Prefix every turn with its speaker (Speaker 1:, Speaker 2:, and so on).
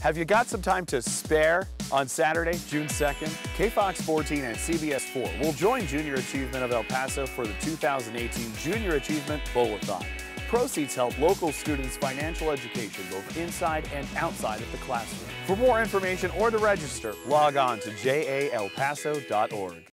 Speaker 1: Have you got some time to spare? On Saturday, June 2nd, KFOX 14 and CBS 4 will join Junior Achievement of El Paso for the 2018 Junior Achievement Bowl-a-thon. Proceeds help local students' financial education both inside and outside of the classroom. For more information or to register, log on to JAEPaso.org.